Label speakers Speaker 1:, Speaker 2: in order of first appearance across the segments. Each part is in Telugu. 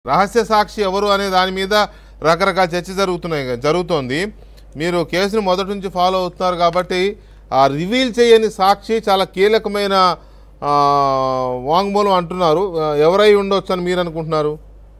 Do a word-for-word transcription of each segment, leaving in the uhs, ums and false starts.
Speaker 1: రహస్య సాక్షి ఎవరు అనే దాని మీద రకరకాల చర్చ జరుగుతున్నాయి జరుగుతోంది. మీరు కేసును మొదటి నుంచి ఫాలో అవుతున్నారు కాబట్టి ఆ రివీల్ చేయని సాక్షి చాలా కీలకమైన వాంగ్మూలం అంటున్నారు. ఎవరై ఉండొచ్చు అని మీరు అనుకుంటున్నారు?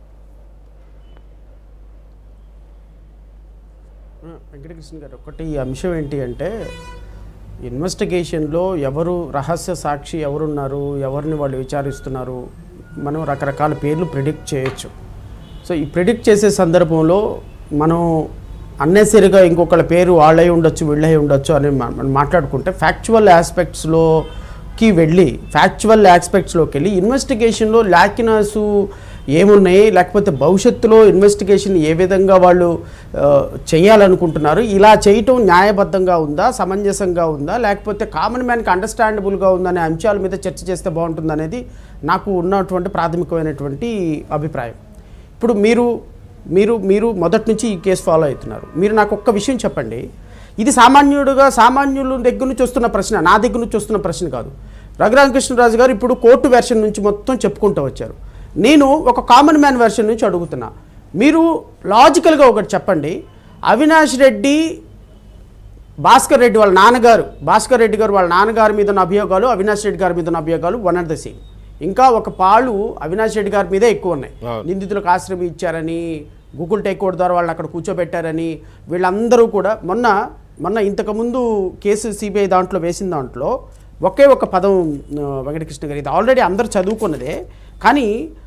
Speaker 2: వెంకటకృష్ణ గారు, ఒకటి అంశం ఏంటి అంటే ఇన్వెస్టిగేషన్లో ఎవరు రహస్య సాక్షి ఎవరున్నారు, ఎవరిని వాళ్ళు విచారిస్తున్నారు, మనం రకరకాల పేర్లు ప్రిడిక్ట్ చేయొచ్చు. సో ఈ ప్రిడిక్ట్ చేసే సందర్భంలో మనం అన్నెసరిగా ఇంకొకళ్ళ పేరు వాళ్ళై ఉండొచ్చు వీళ్ళై ఉండొచ్చు అని మనం మాట్లాడుకుంటే ఫ్యాక్చువల్ ఆస్పెక్ట్స్లోకి వెళ్ళి ఫ్యాక్చువల్ ఆస్పెక్ట్స్లోకి వెళ్ళి ఇన్వెస్టిగేషన్లో ల్యాకినస్ ఏమున్నాయి, లేకపోతే భవిష్యత్తులో ఇన్వెస్టిగేషన్ ఏ విధంగా వాళ్ళు చేయాలనుకుంటున్నారు, ఇలా చేయటం న్యాయబద్ధంగా ఉందా, సమంజసంగా ఉందా, లేకపోతే కామన్ మ్యాన్కి అండర్స్టాండబుల్గా ఉందనే అంశాల మీద చర్చ చేస్తే బాగుంటుంది అనేది నాకు ఉన్నటువంటి ప్రాథమికమైనటువంటి అభిప్రాయం. ఇప్పుడు మీరు మీరు మీరు మొదటి నుంచి ఈ కేసు ఫాలో అవుతున్నారు. మీరు నాకు ఒక్క విషయం చెప్పండి. ఇది సామాన్యుడుగా సామాన్యుల దగ్గర నుంచి వస్తున్న ప్రశ్న, నా దగ్గర నుంచి వస్తున్న ప్రశ్న కాదు. రఘురామకృష్ణరాజు గారు ఇప్పుడు కోర్టు వెర్షన్ నుంచి మొత్తం చెప్పుకుంటూ వచ్చారు. నేను ఒక కామన్ మ్యాన్ వెర్షన్ నుంచి అడుగుతున్నా. మీరు లాజికల్గా ఒకటి చెప్పండి. అవినాష్ రెడ్డి భాస్కర్ రెడ్డి వాళ్ళ నాన్నగారు భాస్కర్ రెడ్డి గారు వాళ్ళ నాన్నగారి మీద ఉన్న అభియోగాలు, అవినాష్ రెడ్డి గారి మీద ఉన్న అభియోగాలు వన్ అండ్ ద సేమ్. ఇంకా ఒక పాలు అవినాష్ రెడ్డి గారి మీదే ఎక్కువ ఉన్నాయి. నిందితులకు ఆశ్రయం ఇచ్చారని, గూగుల్ టేక్అవుట్ ద్వారా వాళ్ళని అక్కడ కూర్చోబెట్టారని, వీళ్ళందరూ కూడా మొన్న మొన్న ఇంతకుముందు కేసు సిబిఐ దాంట్లో వేసిన దాంట్లో ఒకే ఒక పదం వెంకటకృష్ణ గారు, ఇది ఆల్రెడీ అందరూ చదువుకున్నదే, కానీ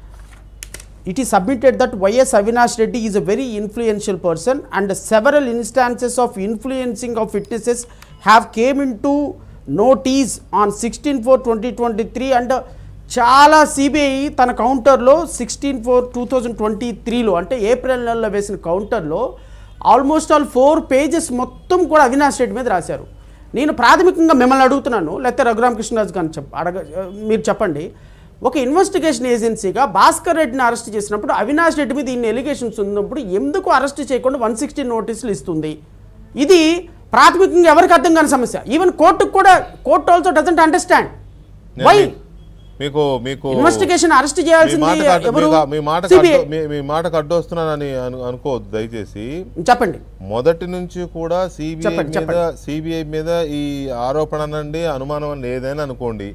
Speaker 2: it is submitted that Y S Avinash Reddy is a very influential person and several instances of influencing of witnesses have came into notice on sixteen four twenty twenty-three and చాలా సిబిఐ తన కౌంటర్లో sixteen four two thousand twenty త్రీలో అంటే ఏప్రిల్ నెలలో వేసిన కౌంటర్లో ఆల్మోస్ట్ ఆల్ ఫోర్ పేజెస్ మొత్తం కూడా అవినాష్ రెడ్డి మీద రాశారు. నేను ప్రాథమికంగా మిమ్మల్ని అడుగుతున్నాను, లేకపోతే రఘురామకృష్ణరాజు గారిని చెప్ప అడగ మీరు చెప్పండి. ఒక ఇన్వెస్టిగేషన్ ఏజెన్సీగా భాస్కర్ రెడ్డిని అరెస్ట్ చేసినప్పుడు అవినాష్ రెడ్డి మీద ఇన్ని ఎలిగేషన్స్ ఉన్నప్పుడు ఎందుకు అరెస్ట్ చేయకుండా వన్ సిక్స్టీ నోటీసులు ఇస్తుంది? ఇది ప్రాథమికంగా ఎవరికి అర్థం కాని సమస్య. ఈవెన్ కోర్టుకు కూడా court also doesn't understand why
Speaker 1: మీకు మీకు
Speaker 2: ఇన్వెస్టిగేషన్ అరెస్ట్ చేయాల్సింది ఎవరు?
Speaker 1: మీ మాట మీ మాటకు అడ్డు వస్తున్నానని అనుకోవద్దు దయచేసి. చెప్పండి. మొదటి నుంచి కూడా సిబిఐ మీద సిబిఐ మీద ఈ ఆరోపణ అనండి, అనుమానం అని ఏదైనా అనుకోండి,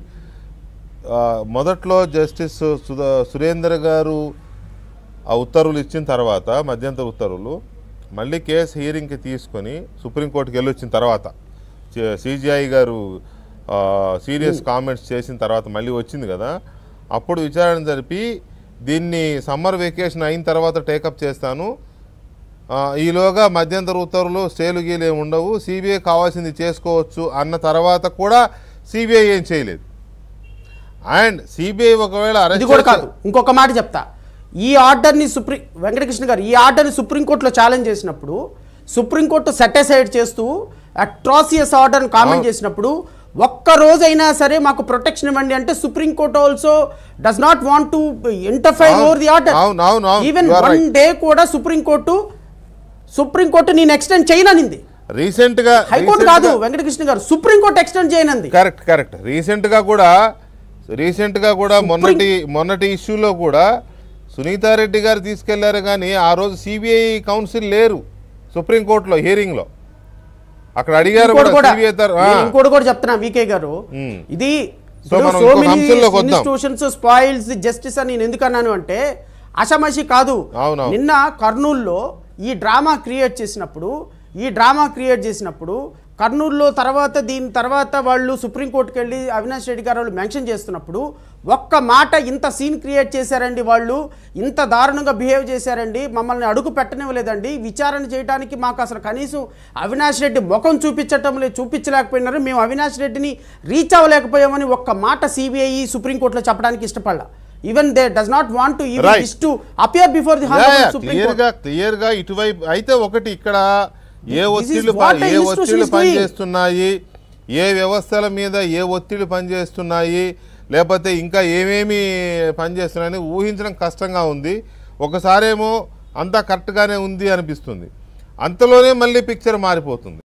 Speaker 1: మొదట్లో జస్టిస్ సురేందర్ గారు ఆ ఉత్తర్వులు ఇచ్చిన తర్వాత, మధ్యంతర ఉత్తర్వులు మళ్ళీ కేసు హియరింగ్కి తీసుకొని సుప్రీంకోర్టుకి వెళ్ళి వచ్చిన తర్వాత, సిజిఐ గారు సీరియస్ కామెంట్స్ చేసిన తర్వాత మళ్ళీ వచ్చింది కదా, అప్పుడు విచారణ జరిపి దీన్ని సమ్మర్ వెకేషన్ అయిన తర్వాత టేకప్ చేస్తాను, ఈలోగా మధ్యంతర ఉత్తర్వులు స్టేలు గీలు ఏమి ఉండవు, సిబిఐ కావాల్సింది చేసుకోవచ్చు అన్న తర్వాత కూడా సిబిఐ ఏం చేయలేదు. అండ్ సిబిఐ ఒకవేళ అరెస్ట్ కూడా కాదు.
Speaker 2: ఇంకొక మాట చెప్తా, ఈ ఆర్డర్ని సుప్రీం వెంకటకృష్ణ గారు ఈ ఆర్డర్ని సుప్రీంకోర్టులో ఛాలెంజ్ చేసినప్పుడు, సుప్రీంకోర్టు సెటిసైడ్ చేస్తూ అట్రాసియస్ ఆర్డర్ని కామెంట్ చేసినప్పుడు, ఒక్క రోజైనా సరే మాకు ప్రొటెక్షన్ ఇవ్వండి అంటే supreme court also does not want to interfere over the order. Even one day కూడా సుప్రీంకోర్టు సుప్రీంకోర్టు నేను ఎక్స్టెండ్ చేయననింది.
Speaker 1: రీసెంట్ గా
Speaker 2: హైకోర్టు కాదు వెంకటకృష్ణ గారు, సుప్రీంకోర్టు ఎక్స్టెండ్ చేయనంది.
Speaker 1: కరెక్ట్ కరెక్ట్ రీసెంట్ గా కూడా రీసెంట్ గా కూడా మొన్నటి మొన్నటి ఇష్యూలో కూడా సునీతారెడ్డి గారు తీసుకెళ్లారు, కానీ ఆ రోజు సిబిఐ కౌన్సిల్ లేరు సుప్రీంకోర్టులో హియరింగ్ లో. అక్కడ అడిగారు
Speaker 2: ఇంకోటి కూడా చెప్తున్నా వికే గారు, ఇది ఇన్స్టిట్యూషన్స్ స్పాయిల్స్ ది జస్టిస్ అని నేను ఎందుకన్నాను అంటే అషమాషి కాదు. నిన్న కర్నూలులో ఈ డ్రామా క్రియేట్ చేసినప్పుడు ఈ డ్రామా క్రియేట్ చేసినప్పుడు కర్నూలులో తర్వాత దీని తర్వాత వాళ్ళు సుప్రీంకోర్టుకి వెళ్ళి అవినాష్ రెడ్డి గారు వాళ్ళు మెన్షన్ చేస్తున్నప్పుడు ఒక్క మాట ఇంత సీన్ క్రియేట్ చేశారండి, వాళ్ళు ఇంత దారుణంగా బిహేవ్ చేశారండి, మమ్మల్ని అడుగు పెట్టనివ్వలేదండి, విచారణ చేయడానికి మాకు అసలు కనీసం అవినాష్ రెడ్డి ముఖం చూపించటం లేదు, చూపించలేకపోయినారు, మేము అవినాష్ రెడ్డిని రీచ్ అవ్వలేకపోయామని ఒక్క మాట సిబిఐ సుప్రీంకోర్టులో చెప్పడానికి ఇష్టపడాల. Even they does not want to even to appear before the supreme court.
Speaker 1: Clear గా ఇటువైపు అయితే ఒకటి ఇక్కడ ఏ ఒత్తిళ్లు ఏ ఒత్తిళ్లు పనిచేస్తున్నాయి, ఏ వ్యవస్థల మీద ఏ ఒత్తిళ్లు పనిచేస్తున్నాయి, లేకపోతే ఇంకా ఏమేమి పనిచేస్తున్నాయని ఊహించడం కష్టంగా ఉంది. ఒకసారేమో అంతా కరెక్ట్గానే ఉంది అనిపిస్తుంది, అంతలోనే మళ్ళీ పిక్చర్ మారిపోతుంది.